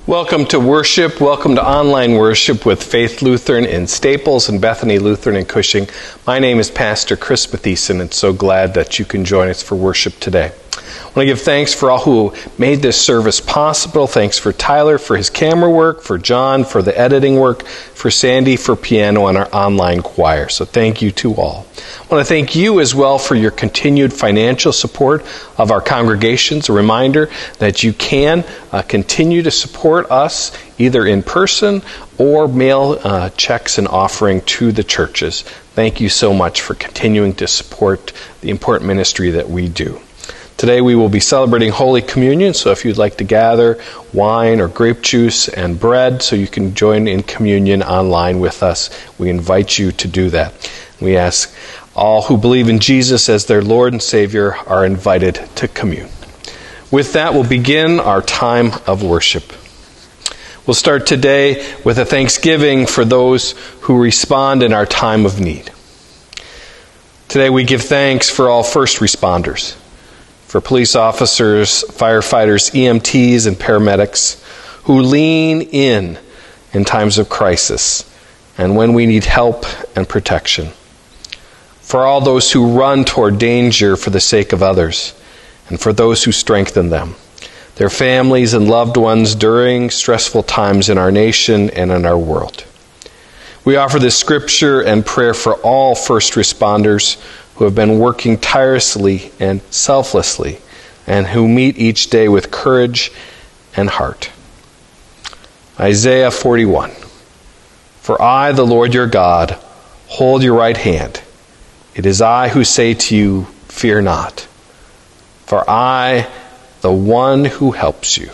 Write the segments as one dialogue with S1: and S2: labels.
S1: Welcome to worship. Welcome to online worship with Faith Lutheran in Staples and Bethany Lutheran in Cushing. My name is Pastor Chris Mathieson, and so glad that you can join us for worship today. I want to give thanks for all who made this service possible. Thanks for Tyler for his camera work, for John for the editing work, for Sandy for piano and our online choir. So thank you to all. I want to thank you as well for your continued financial support of our congregations. A reminder that you can continue to support us either in person or mail checks and offering to the churches. Thank you so much for continuing to support the important ministry that we do. Today we will be celebrating Holy Communion, so if you'd like to gather wine or grape juice and bread so you can join in communion online with us, we invite you to do that. We ask all who believe in Jesus as their Lord and Savior are invited to commune. With that, we'll begin our time of worship. We'll start today with a thanksgiving for those who respond in our time of need. Today we give thanks for all first responders, for police officers, firefighters, EMTs, and paramedics who lean in times of crisis and when we need help and protection. For all those who run toward danger for the sake of others, and for those who strengthen them, their families and loved ones during stressful times in our nation and in our world. We offer this scripture and prayer for all first responders who have been working tirelessly and selflessly, and who meet each day with courage and heart. Isaiah 41. For I, the Lord your God, hold your right hand. It is I who say to you, fear not. For I, the one who helps you.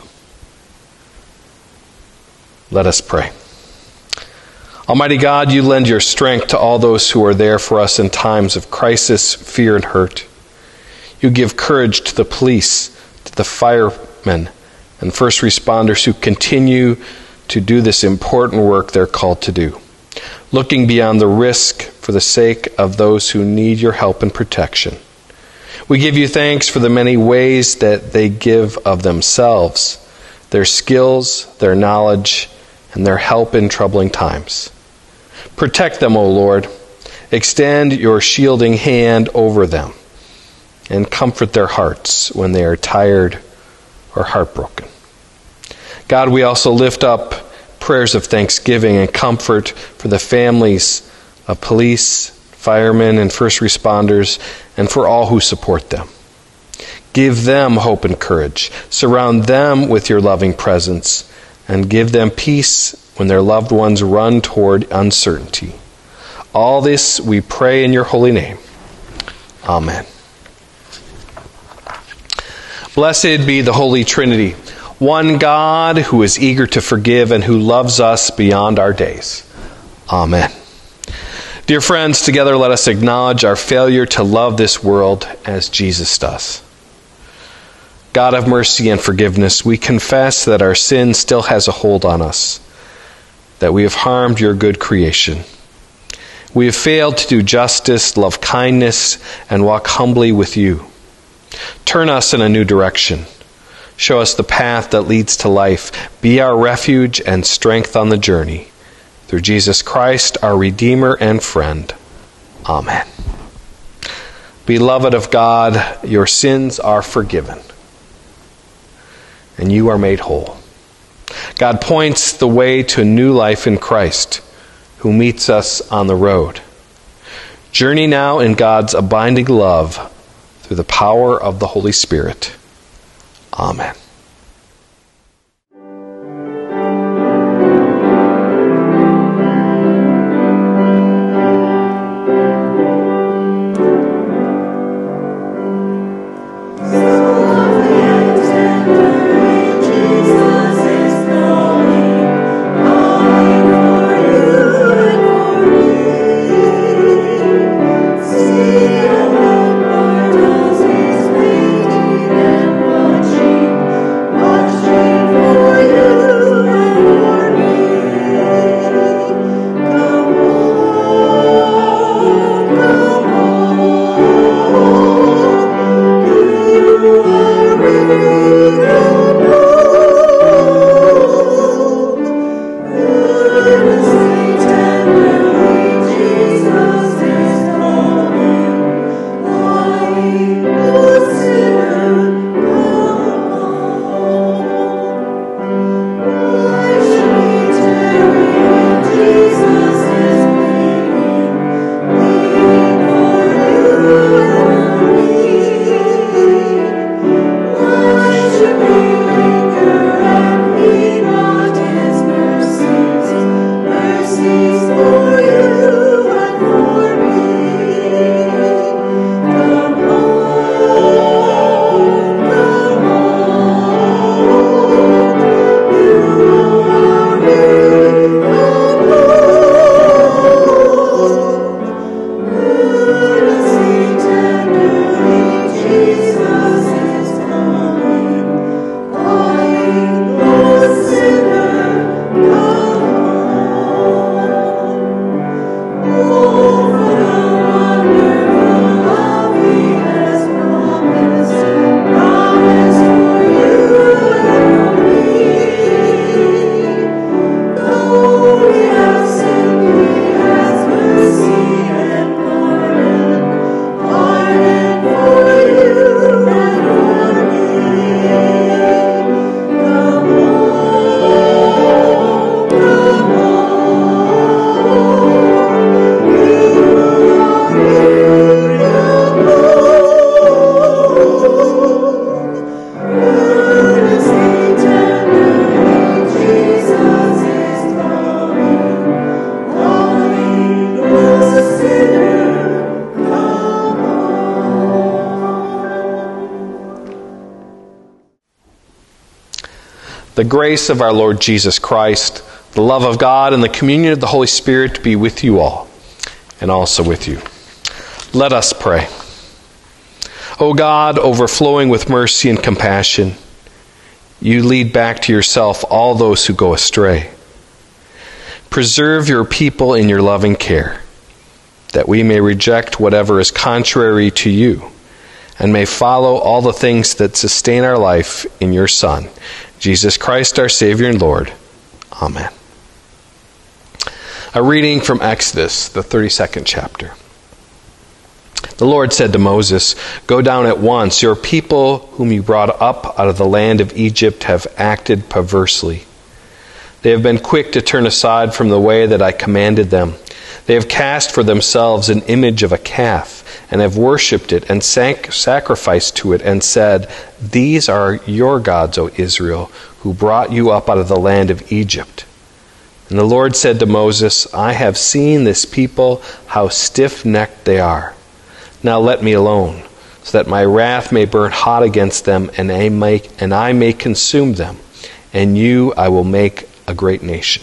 S1: Let us pray. Almighty God, you lend your strength to all those who are there for us in times of crisis, fear, and hurt. You give courage to the police, to the firemen, and first responders who continue to do this important work they're called to do, looking beyond the risk for the sake of those who need your help and protection. We give you thanks for the many ways that they give of themselves, their skills, their knowledge, and their help in troubling times. Protect them, O Lord. Extend your shielding hand over them and comfort their hearts when they are tired or heartbroken. God, we also lift up prayers of thanksgiving and comfort for the families of police, firemen, and first responders, and for all who support them. Give them hope and courage. Surround them with your loving presence, and give them peace when their loved ones run toward uncertainty. All this we pray in your holy name. Amen. Blessed be the Holy Trinity, one God who is eager to forgive and who loves us beyond our days. Amen. Dear friends, together let us acknowledge our failure to love this world as Jesus does. God of mercy and forgiveness, we confess that our sin still has a hold on us, that we have harmed your good creation. We have failed to do justice, love kindness, and walk humbly with you. Turn us in a new direction. Show us the path that leads to life. Be our refuge and strength on the journey. Through Jesus Christ, our Redeemer and friend. Amen. Beloved of God, your sins are forgiven, and you are made whole. God points the way to a new life in Christ, who meets us on the road. Journey now in God's abiding love through the power of the Holy Spirit. Amen.
S2: See
S1: The grace of our Lord Jesus Christ, the love of God, and the communion of the Holy Spirit be with you all, and also with you. Let us pray. O God, overflowing with mercy and compassion, you lead back to yourself all those who go astray. Preserve your people in your loving care, that we may reject whatever is contrary to you, and may follow all the things that sustain our life in your Son, Jesus Christ, our Savior and Lord. Amen. A reading from Exodus, the 32nd chapter. The Lord said to Moses, "Go down at once. Your people, whom you brought up out of the land of Egypt, have acted perversely. They have been quick to turn aside from the way that I commanded them. They have cast for themselves an image of a calf, and have worshipped it, and sacrificed to it, and said, 'These are your gods, O Israel, who brought you up out of the land of Egypt.' And the Lord said to Moses, 'I have seen this people, how stiff-necked they are. Now let me alone, so that my wrath may burn hot against them, and I may consume them, and you I will make a great nation.'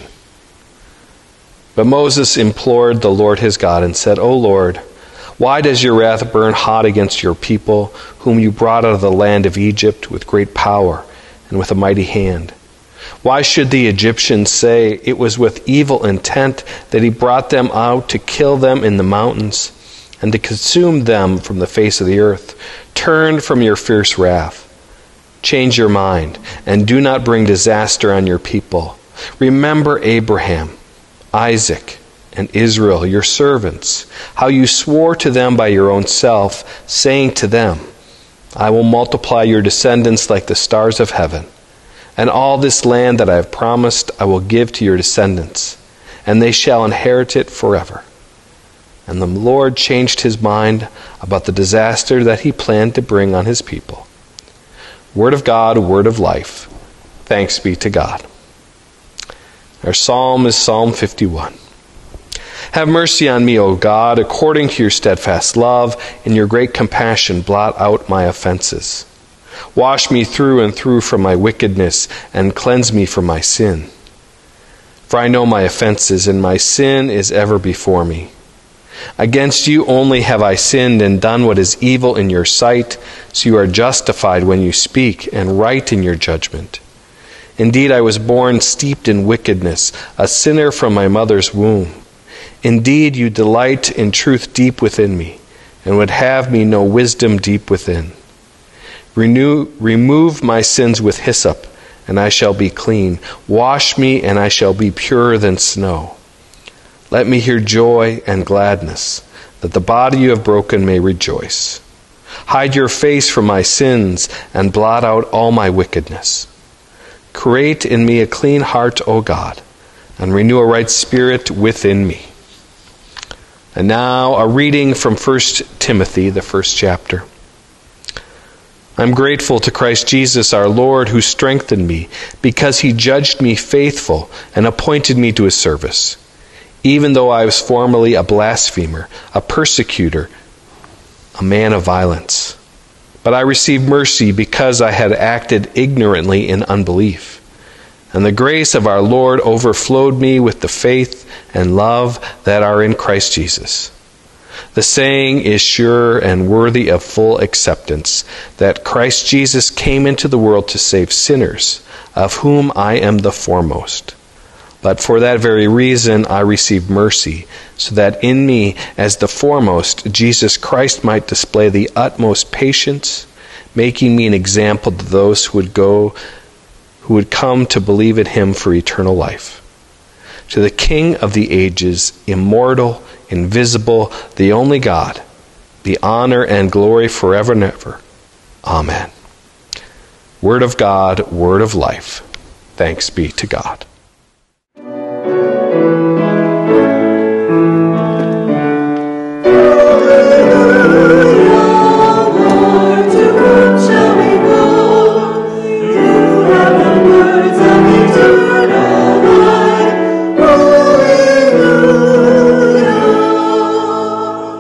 S1: But Moses implored the Lord his God and said, 'O Lord, why does your wrath burn hot against your people, whom you brought out of the land of Egypt with great power and with a mighty hand? Why should the Egyptians say, it was with evil intent that he brought them out to kill them in the mountains and to consume them from the face of the earth? Turn from your fierce wrath. Change your mind, and do not bring disaster on your people. Remember Abraham, Isaac, and Israel, your servants, how you swore to them by your own self, saying to them, I will multiply your descendants like the stars of heaven, and all this land that I have promised I will give to your descendants, and they shall inherit it forever.' And the Lord changed his mind about the disaster that he planned to bring on his people." Word of God, word of life. Thanks be to God. Our psalm is Psalm 51. Have mercy on me, O God, according to your steadfast love. In your great compassion, blot out my offenses. Wash me through and through from my wickedness, and cleanse me from my sin. For I know my offenses, and my sin is ever before me. Against you only have I sinned and done what is evil in your sight, so you are justified when you speak, and right in your judgment. Indeed, I was born steeped in wickedness, a sinner from my mother's womb. Indeed, you delight in truth deep within me, and would have me know wisdom deep within. Remove my sins with hyssop, and I shall be clean. Wash me, and I shall be purer than snow. Let me hear joy and gladness, that the body you have broken may rejoice. Hide your face from my sins, and blot out all my wickedness. Create in me a clean heart, O God, and renew a right spirit within me. And now a reading from 1 Timothy, the 1st chapter. I'm grateful to Christ Jesus our Lord, who strengthened me, because he judged me faithful and appointed me to his service, even though I was formerly a blasphemer, a persecutor, a man of violence. But I received mercy because I had acted ignorantly in unbelief. And the grace of our Lord overflowed me with the faith and love that are in Christ Jesus. The saying is sure and worthy of full acceptance, that Christ Jesus came into the world to save sinners, of whom I am the foremost. But for that very reason I received mercy, so that in me, as the foremost, Jesus Christ might display the utmost patience, making me an example to those who would come to believe in him for eternal life. To the King of the ages, immortal, invisible, the only God, be honor and glory forever and ever. Amen. Word of God, word of life. Thanks be to God.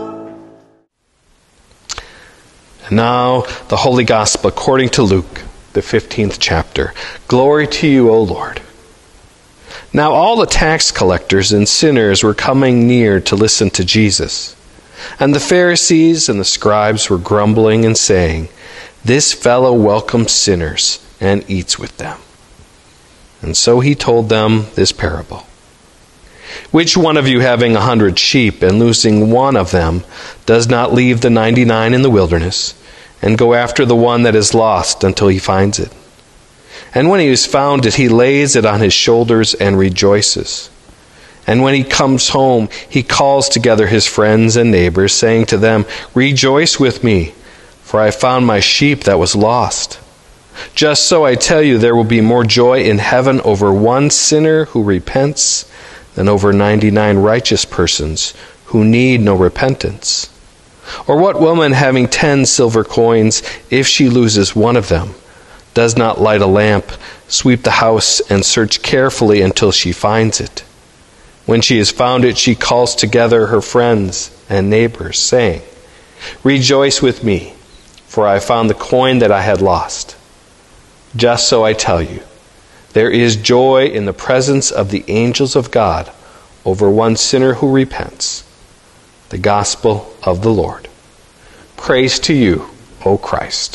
S1: Now, the Holy Gospel according to Luke. the 15th chapter. Glory to you, O Lord. Now all the tax collectors and sinners were coming near to listen to Jesus. And the Pharisees and the scribes were grumbling and saying, "This fellow welcomes sinners and eats with them." And so he told them this parable. Which one of you, having 100 sheep and losing one of them, does not leave the 99 in the wilderness and go after the one that is lost until he finds it? And when he has found it, he lays it on his shoulders and rejoices. And when he comes home, he calls together his friends and neighbors, saying to them, "Rejoice with me, for I found my sheep that was lost." Just so I tell you, there will be more joy in heaven over one sinner who repents than over 99 righteous persons who need no repentance. Or what woman, having 10 silver coins, if she loses one of them, does not light a lamp, sweep the house, and search carefully until she finds it? When she has found it, she calls together her friends and neighbors, saying, "Rejoice with me, for I found the coin that I had lost." Just so I tell you, there is joy in the presence of the angels of God over one sinner who repents. The gospel of the Lord. Praise to you, O Christ.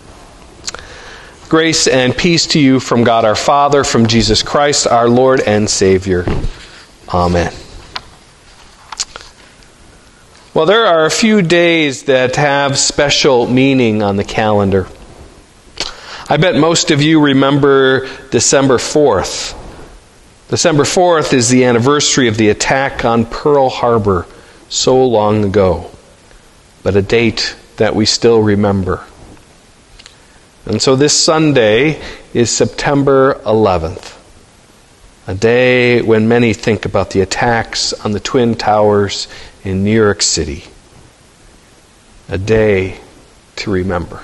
S1: Grace and peace to you from God our Father, from Jesus Christ our Lord and Savior. Amen. Well, there are a few days that have special meaning on the calendar. I bet most of you remember December 4th. December 4th is the anniversary of the attack on Pearl Harbor so long ago, but a date that we still remember. And so this Sunday is September 11th, a day when many think about the attacks on the Twin Towers in New York City. A day to remember.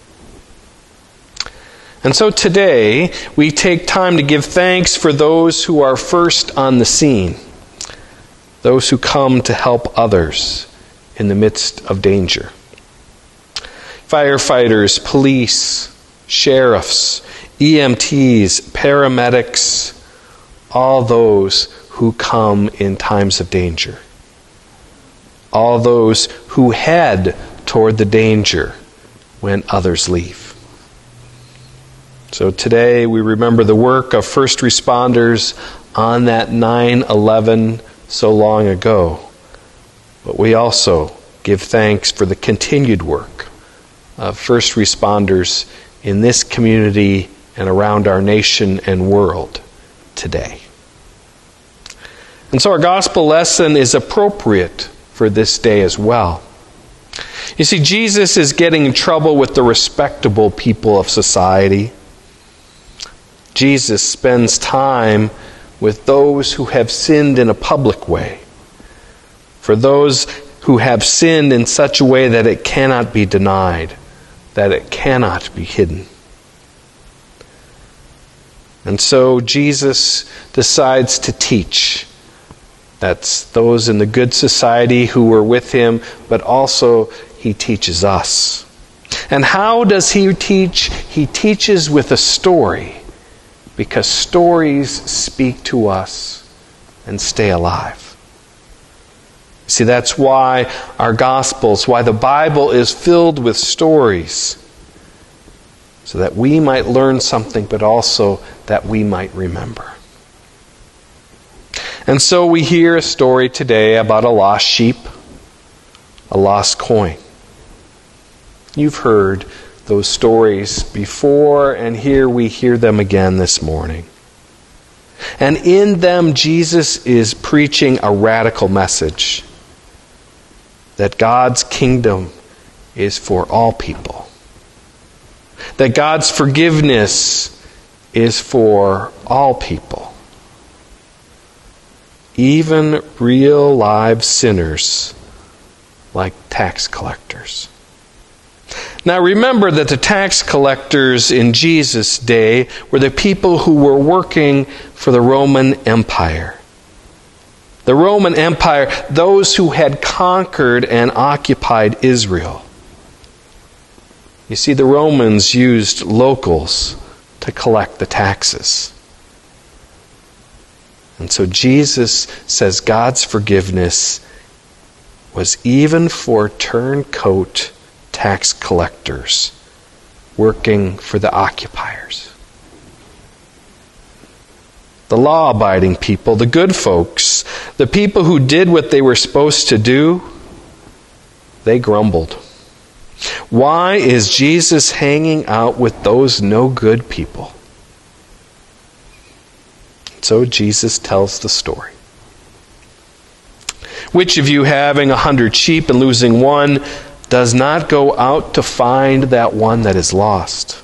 S1: And so today, we take time to give thanks for those who are first on the scene, those who come to help others in the midst of danger. Firefighters, police, sheriffs, EMTs, paramedics, all those who come in times of danger. All those who head toward the danger when others leave. So today we remember the work of first responders on that 9/11 so long ago. But we also give thanks for the continued work of first responders in this community and around our nation and world today. And so our gospel lesson is appropriate for this day as well. You see, Jesus is getting in trouble with the respectable people of society. Jesus spends time with those who have sinned in a public way, for those who have sinned in such a way that it cannot be denied, that it cannot be hidden. And so Jesus decides to teach. That's those in the good society who were with him, but also he teaches us. And how does he teach? He teaches with a story, because stories speak to us and stay alive. See, that's why our Gospels, why the Bible is filled with stories, so that we might learn something, but also that we might remember. And so we hear a story today about a lost sheep, a lost coin. You've heard those stories before, and here we hear them again this morning. And in them, Jesus is preaching a radical message that God's kingdom is for all people, that God's forgiveness is for all people, even real live sinners like tax collectors. Now remember that the tax collectors in Jesus' day were the people who were working for the Roman Empire. The Roman Empire, those who had conquered and occupied Israel. You see, the Romans used locals to collect the taxes. And so Jesus says God's forgiveness was even for turncoat tax collectors working for the occupiers. The law-abiding people, the good folks, the people who did what they were supposed to do, they grumbled. Why is Jesus hanging out with those no good people? So Jesus tells the story. Which of you, having 100 sheep and losing one, does not go out to find that one that is lost?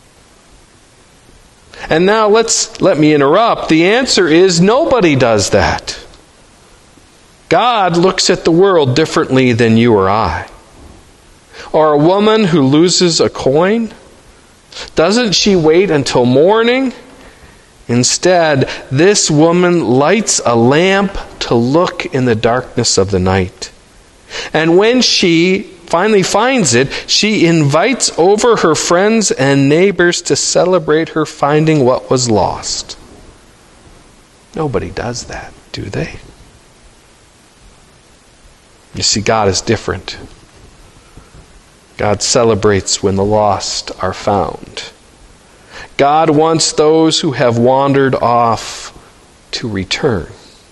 S1: And now let me interrupt. The answer is nobody does that. God looks at the world differently than you or I. Or a woman who loses a coin, doesn't she wait until morning? Instead, this woman lights a lamp to look in the darkness of the night. And when she finally finds it, she invites over her friends and neighbors to celebrate her finding what was lost. Nobody does that, do they? You see, God is different. God celebrates when the lost are found. God wants those who have wandered off to return.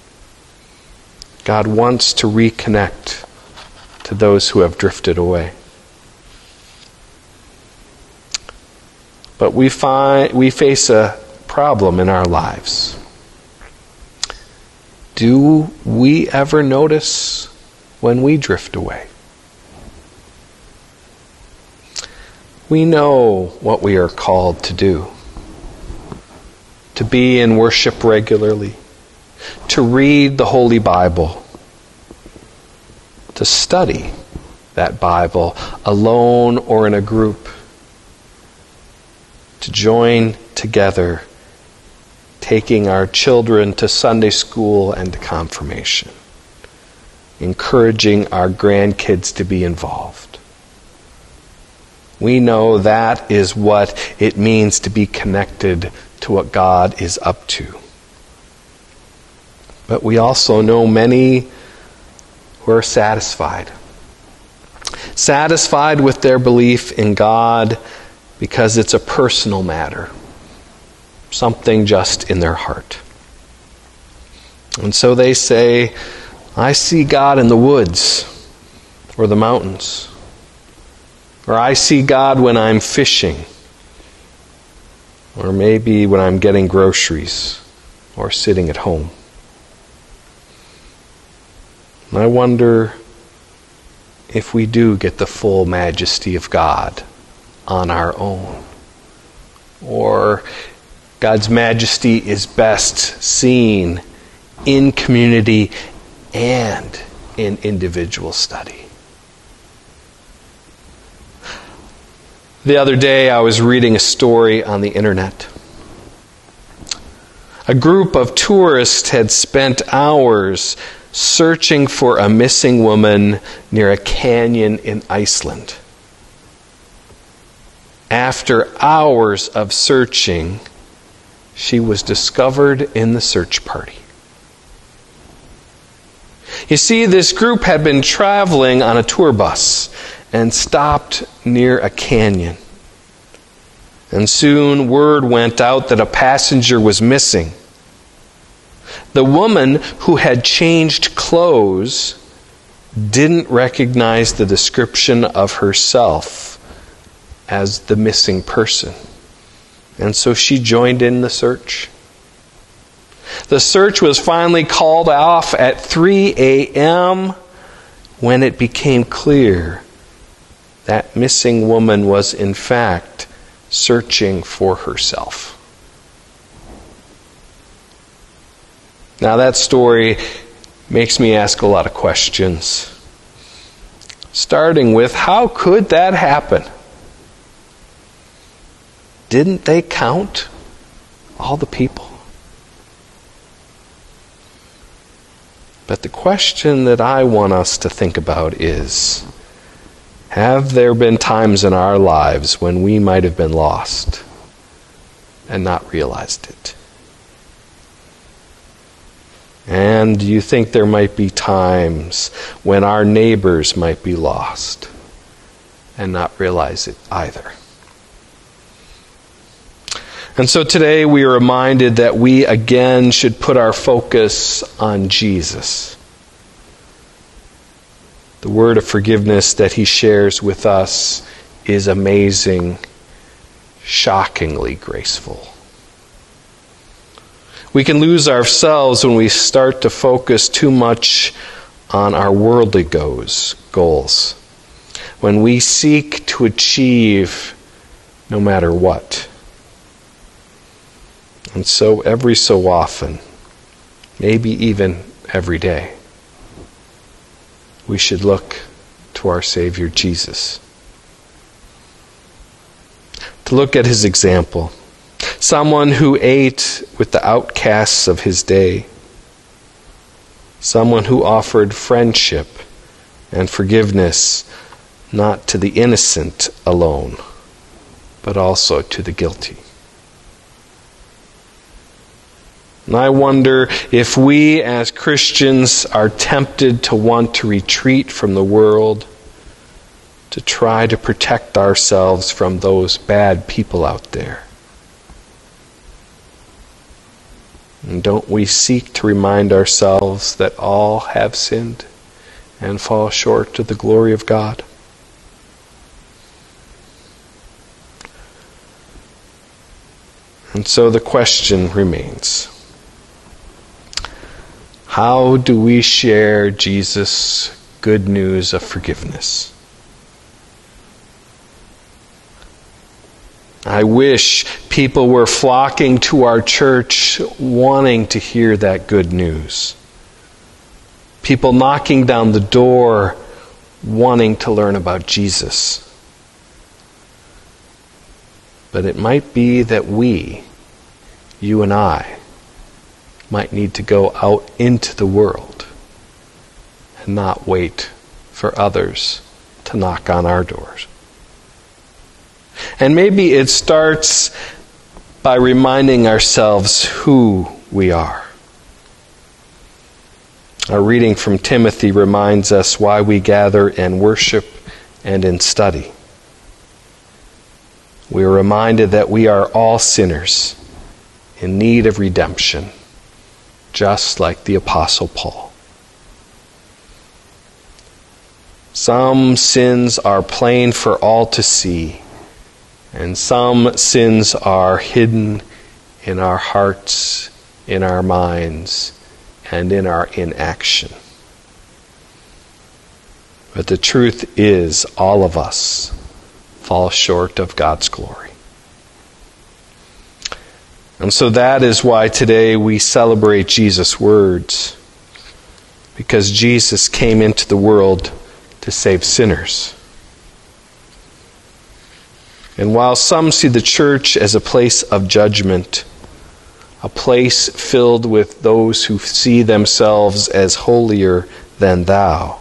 S1: God wants to reconnect to those who have drifted away. But we face a problem in our lives. Do we ever notice when we drift away? We know what we are called to do. To be in worship regularly. To read the Holy Bible. To study that Bible alone or in a group. To join together, taking our children to Sunday school and to confirmation. Encouraging our grandkids to be involved. We know that is what it means to be connected to what God is up to. But we also know many who are satisfied. Satisfied with their belief in God because it's a personal matter. Something just in their heart. And so they say, I see God in the woods or the mountains. Or I see God when I'm fishing. Or maybe when I'm getting groceries or sitting at home. And I wonder if we do get the full majesty of God on our own. Or God's majesty is best seen in community and in individual study. The other day I was reading a story on the internet. A group of tourists had spent hours searching for a missing woman near a canyon in Iceland. After hours of searching, she was discovered in the search party. You see, this group had been traveling on a tour bus and stopped near a canyon. And soon word went out that a passenger was missing. The woman who had changed clothes didn't recognize the description of herself as the missing person. And so she joined in the search. The search was finally called off at 3 a.m. when it became clear that missing woman was in fact searching for herself. Now that story makes me ask a lot of questions. Starting with, how could that happen? Didn't they count all the people? But the question that I want us to think about is, Have there been times in our lives when we might have been lost and not realized it? And do you think there might be times when our neighbors might be lost and not realize it either? And so today we are reminded that we again should put our focus on Jesus. The word of forgiveness that he shares with us is amazing, shockingly graceful. We can lose ourselves when we start to focus too much on our worldly goals, when we seek to achieve no matter what. And so every so often, maybe even every day, we should look to our Savior Jesus. To look at his example. Someone who ate with the outcasts of his day. Someone who offered friendship and forgiveness not to the innocent alone, but also to the guilty. And I wonder if we as Christians are tempted to want to retreat from the world, to try to protect ourselves from those bad people out there. And don't we seek to remind ourselves that all have sinned and fall short of the glory of God? And so the question remains, how do we share Jesus' good news of forgiveness? I wish people were flocking to our church wanting to hear that good news. People knocking down the door wanting to learn about Jesus. But it might be that we, you and I, might need to go out into the world and not wait for others to knock on our doors. And maybe it starts by reminding ourselves who we are. Our reading from Timothy reminds us why we gather and worship and in study. We are reminded that we are all sinners in need of redemption, just like the Apostle Paul. Some sins are plain for all to see, and some sins are hidden in our hearts, in our minds, and in our inaction. But the truth is, all of us fall short of God's glory. And so that is why today we celebrate Jesus' words, because Jesus came into the world to save sinners. And while some see the church as a place of judgment, a place filled with those who see themselves as holier than thou,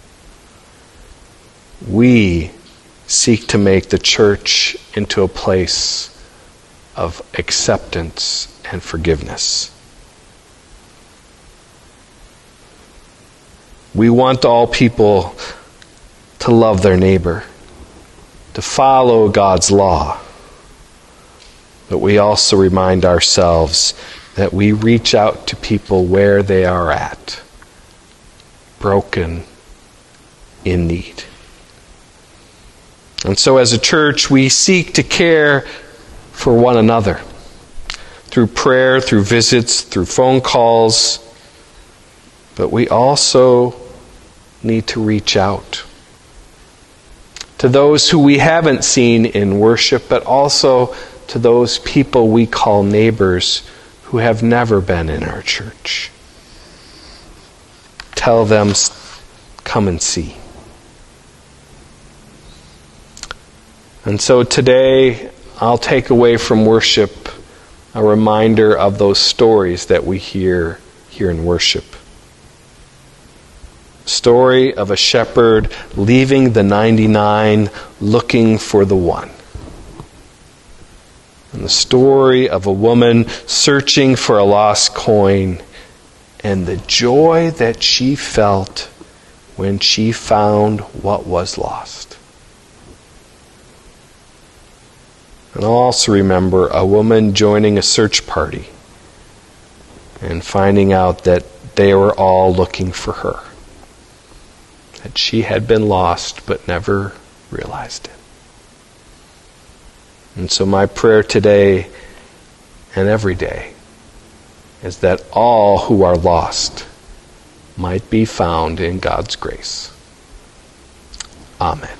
S1: we seek to make the church into a place of acceptance and forgiveness. We want all people to love their neighbor, to follow God's law. But we also remind ourselves that we reach out to people where they are at, broken, in need. And so as a church, we seek to care for one another through prayer, through visits, through phone calls. But we also need to reach out to those who we haven't seen in worship, but also to those people we call neighbors who have never been in our church. Tell them, come and see. And so today, I'll take away from worship a reminder of those stories that we hear here in worship. Story of a shepherd leaving the 99, looking for the one. And the story of a woman searching for a lost coin, and the joy that she felt when she found what was lost. And I'll also remember a woman joining a search party and finding out that they were all looking for her. That she had been lost but never realized it. And so my prayer today and every day is that all who are lost might be found in God's grace. Amen.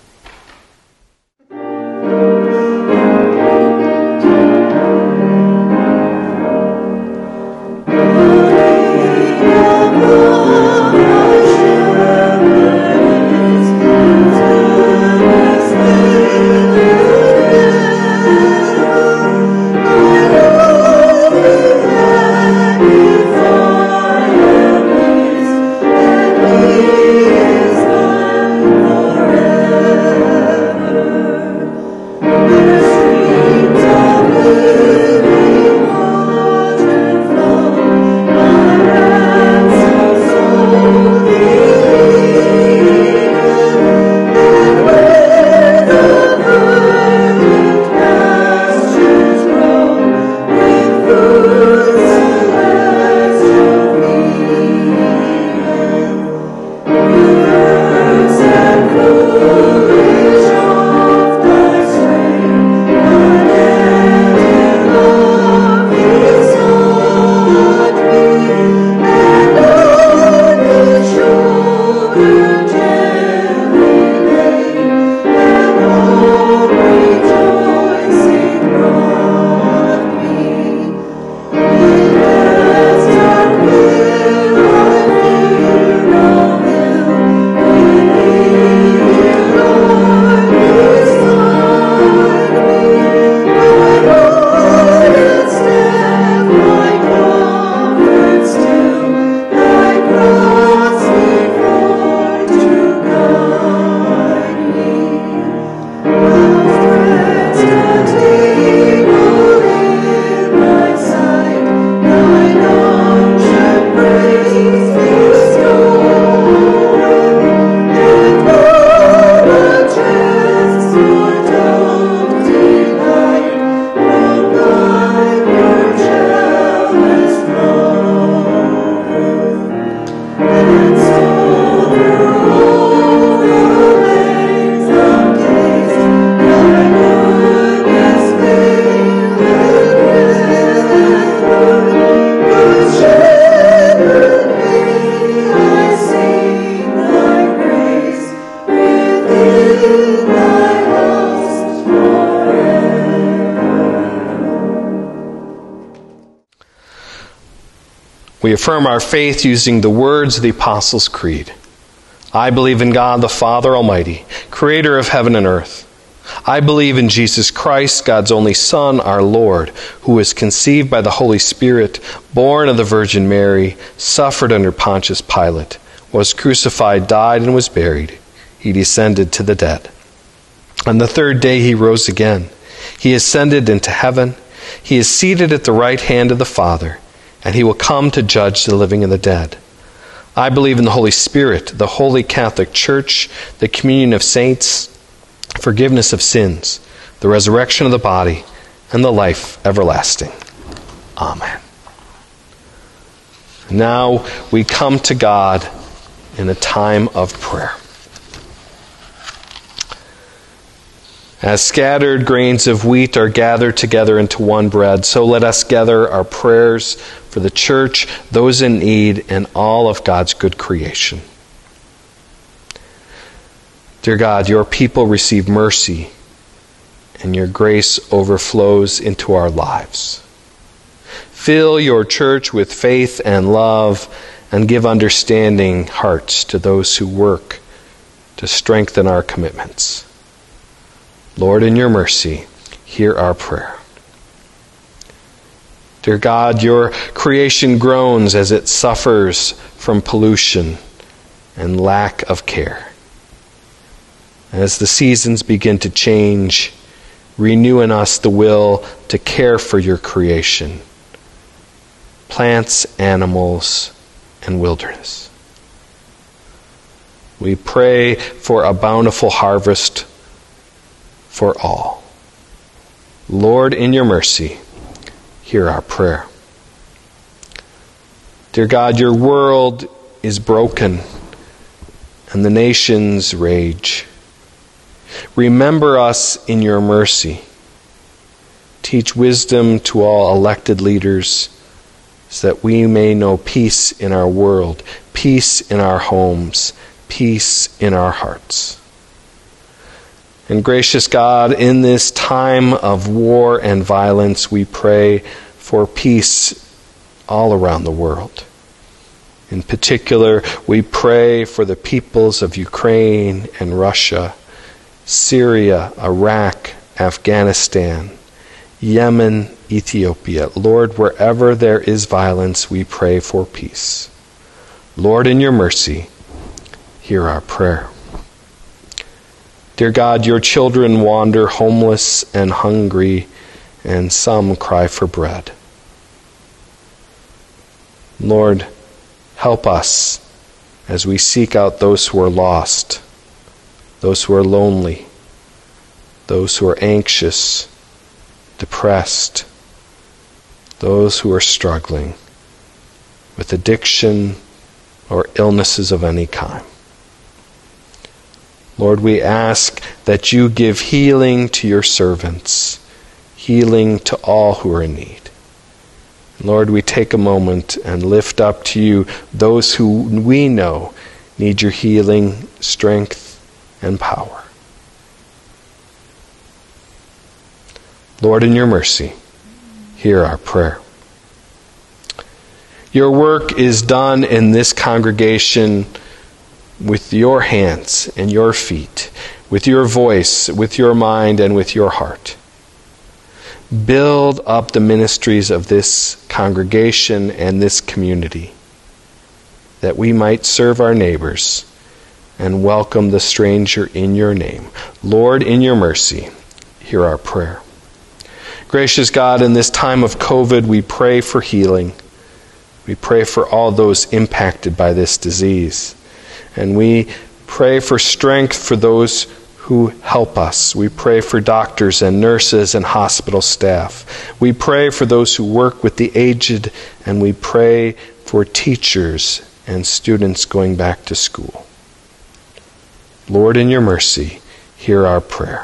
S1: We affirm our faith using the words of the Apostles' Creed. I believe in God the Father Almighty, creator of heaven and earth. I believe in Jesus Christ, God's only Son, our Lord, who was conceived by the Holy Spirit, born of the Virgin Mary, suffered under Pontius Pilate, was crucified, died, and was buried. He descended to the dead. On the third day he rose again. He ascended into heaven. He is seated at the right hand of the Father, and he will come to judge the living and the dead. I believe in the Holy Spirit, the Holy Catholic Church, the communion of saints, forgiveness of sins, the resurrection of the body, and the life everlasting. Amen. Now we come to God in a time of prayer. As scattered grains of wheat are gathered together into one bread, so let us gather our prayers for the church, those in need, and all of God's good creation. Dear God, your people receive mercy, and your grace overflows into our lives. Fill your church with faith and love, and give understanding hearts to those who work to strengthen our commitments. Lord, in your mercy, hear our prayer. Dear God, your creation groans as it suffers from pollution and lack of care. As the seasons begin to change, renew in us the will to care for your creation, plants, animals, and wilderness. We pray for a bountiful harvest for all. Lord, in your mercy, hear our prayer. Dear God, your world is broken and the nations rage. Remember us in your mercy. Teach wisdom to all elected leaders so that we may know peace in our world, peace in our homes, peace in our hearts. And gracious God, in this time of war and violence, we pray for peace all around the world. In particular, we pray for the peoples of Ukraine and Russia, Syria, Iraq, Afghanistan, Yemen, Ethiopia. Lord, wherever there is violence, we pray for peace. Lord, in your mercy, hear our prayer. Dear God, your children wander homeless and hungry, and some cry for bread. Lord, help us as we seek out those who are lost, those who are lonely, those who are anxious, depressed, those who are struggling with addiction or illnesses of any kind. Lord, we ask that you give healing to your servants, healing to all who are in need. Lord, we take a moment and lift up to you those who we know need your healing, strength, and power. Lord, in your mercy, hear our prayer. Your work is done in this congregation with your hands and your feet, with your voice, with your mind, and with your heart. Build up the ministries of this congregation and this community, that we might serve our neighbors and welcome the stranger in your name. Lord, in your mercy, hear our prayer. Gracious God, in this time of COVID, we pray for healing. We pray for all those impacted by this disease. And we pray for strength for those who help us. We pray for doctors and nurses and hospital staff. We pray for those who work with the aged, and we pray for teachers and students going back to school. Lord, in your mercy, hear our prayer.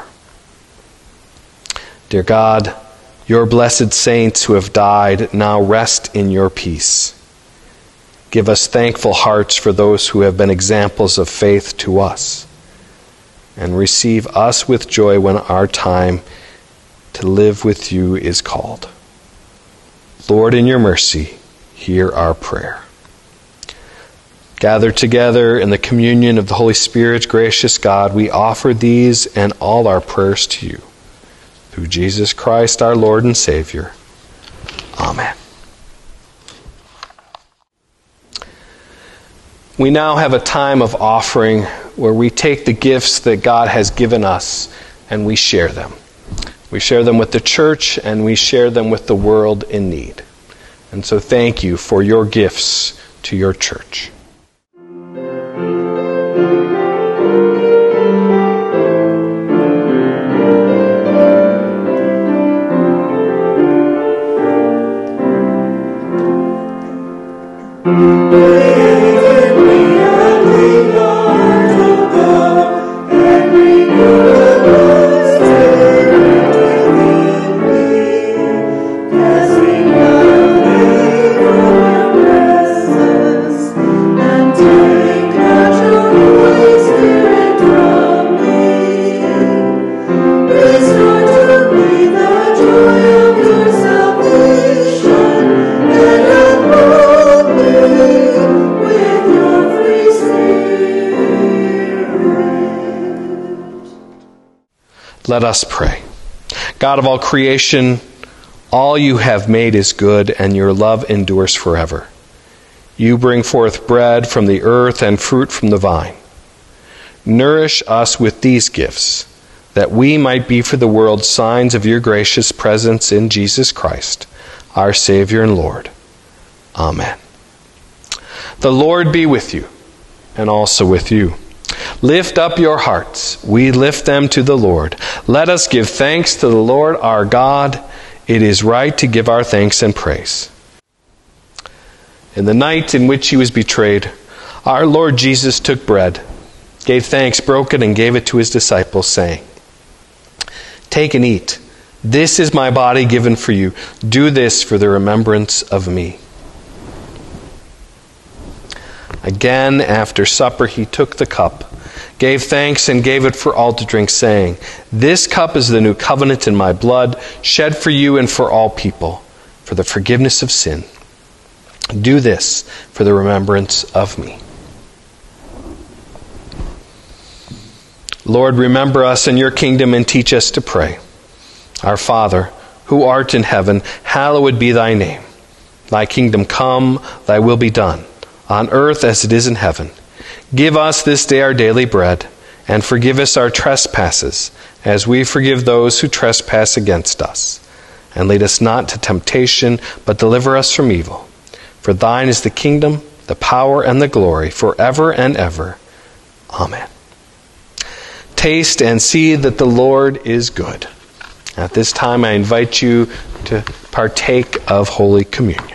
S1: Dear God, your blessed saints who have died now rest in your peace. Give us thankful hearts for those who have been examples of faith to us, and receive us with joy when our time to live with you is called. Lord, in your mercy, hear our prayer. Gathered together in the communion of the Holy Spirit, gracious God, we offer these and all our prayers to you. Through Jesus Christ, our Lord and Savior. Amen. We now have a time of offering where we take the gifts that God has given us and we share them. We share them with the church and we share them with the world in need. And so thank you for your gifts to your church. Let us pray. God of all creation, all you have made is good, and your love endures forever. You bring forth bread from the earth and fruit from the vine. Nourish us with these gifts, that we might be for the world signs of your gracious presence in Jesus Christ, our Savior and Lord. Amen. The Lord be with you, and also with you. Lift up your hearts. We lift them to the Lord. Let us give thanks to the Lord our God. It is right to give our thanks and praise. In the night in which he was betrayed, our Lord Jesus took bread, gave thanks, broke it, and gave it to his disciples, saying, "Take and eat. This is my body given for you. Do this for the remembrance of me." Again, after supper, he took the cup, gave thanks, and gave it for all to drink, saying, "This cup is the new covenant in my blood, shed for you and for all people, for the forgiveness of sin. Do this for the remembrance of me." Lord, remember us in your kingdom and teach us to pray. Our Father, who art in heaven, hallowed be thy name. Thy kingdom come, thy will be done, on earth as it is in heaven. Give us this day our daily bread, and forgive us our trespasses, as we forgive those who trespass against us. And lead us not to temptation, but deliver us from evil. For thine is the kingdom, the power, and the glory, forever and ever. Amen. Taste and see that the Lord is good. At this time, I invite you to partake of Holy Communion.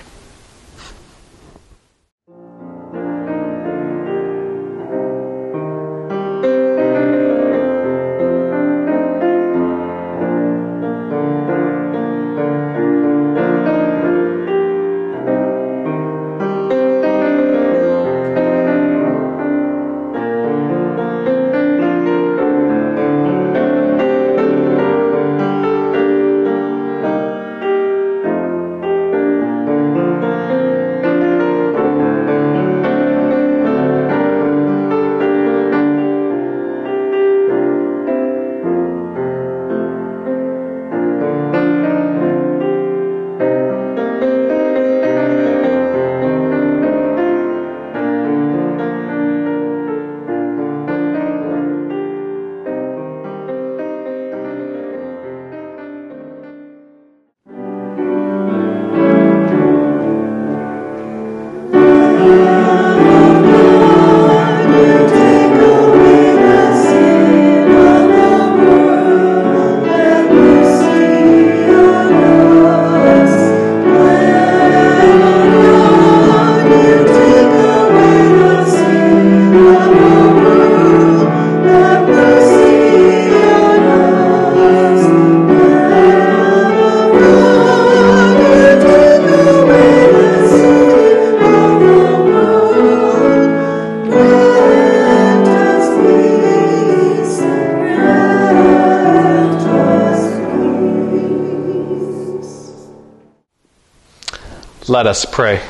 S1: Let us pray.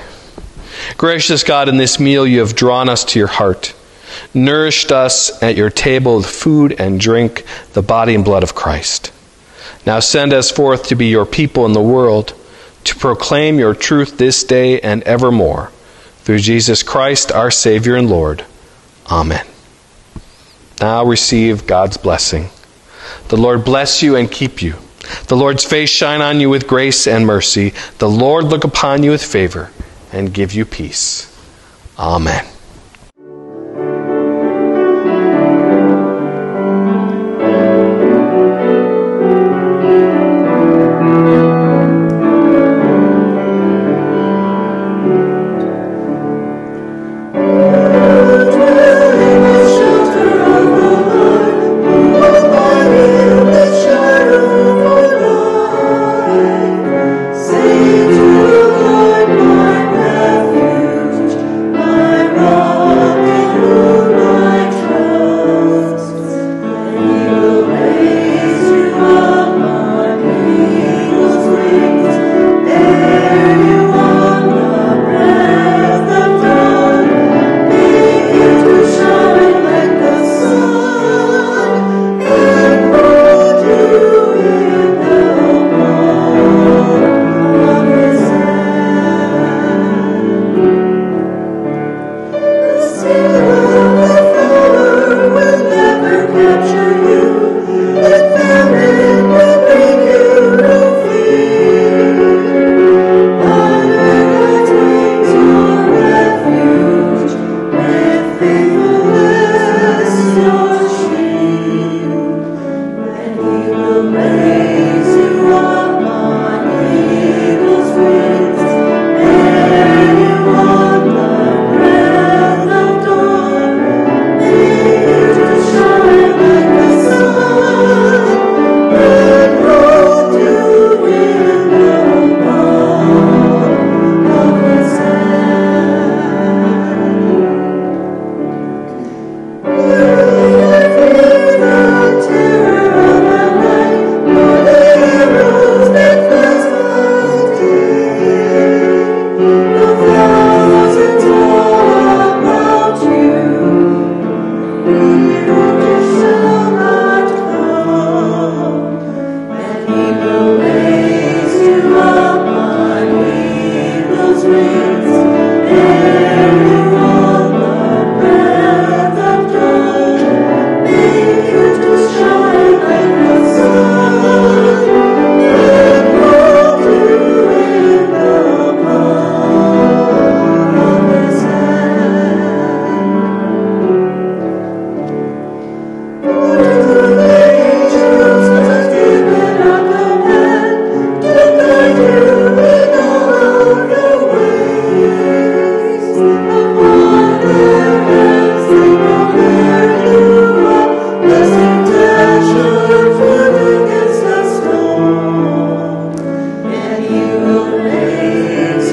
S1: Gracious God, in this meal you have drawn us to your heart, nourished us at your table with food and drink, the body and blood of Christ. Now send us forth to be your people in the world, to proclaim your truth this day and evermore. Through Jesus Christ, our Savior and Lord. Amen. Now receive God's blessing. The Lord bless you and keep you. The Lord's face shine on you with grace and mercy. The Lord look upon you with favor and give you peace. Amen.
S2: My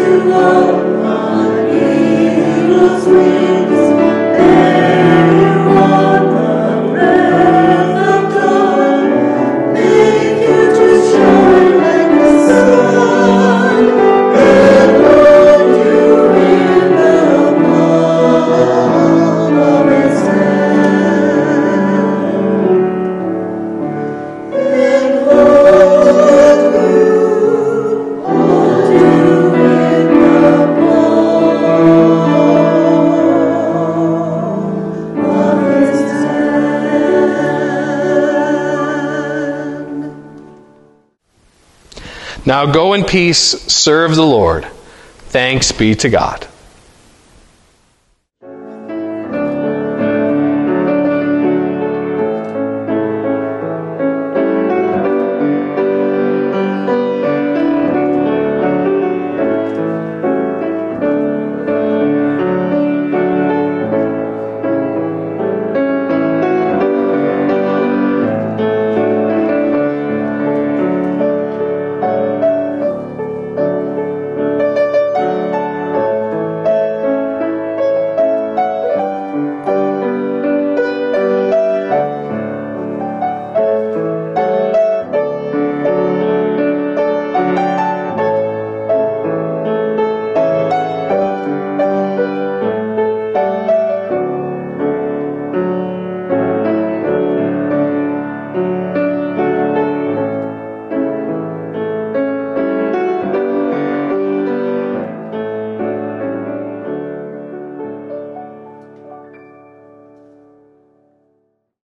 S1: Now go in peace, serve the Lord. Thanks be to God.